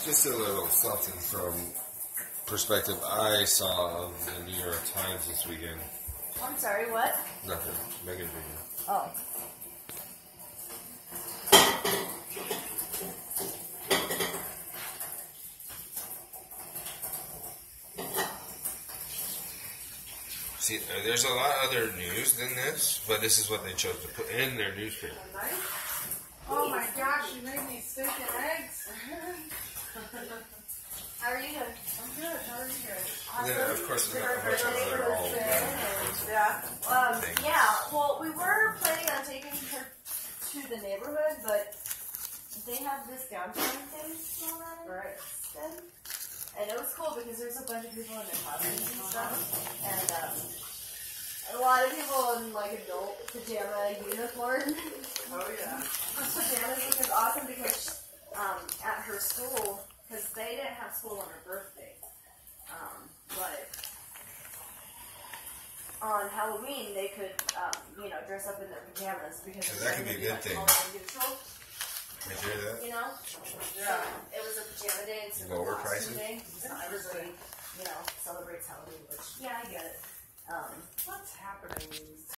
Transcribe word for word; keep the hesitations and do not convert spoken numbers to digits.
Just a little something from perspective I saw of the New York Times this weekend. I'm sorry, what? Nothing. Megan video. Oh. See, uh, there's a lot of other news than this, but this is what they chose to put in their newspaper. Oh my gosh, you made me steak and eggs. How are you doing? I'm good. How are you guys? And then, of course, there's a bunch of other all Yeah. Um, yeah. Well, we were planning on taking her to the neighborhood, but they have this downtown thing going on Right. instead. And it was cool because there's a bunch of people in their costumes and stuff, and um, a lot of people in like adult pajama uniform. Oh yeah. Pajamas, which is awesome because um, at her school, because they didn't have school on her birthday, um, but on Halloween they could, um, you know, dress up in their pajamas because So that could be a good thing. Neutral, Did you hear that? you know. Yeah. It was a pajama day. It's a Lower costume prices? day. So not everybody, you know, celebrates Halloween. Which yeah, I get it. Um, What's happening?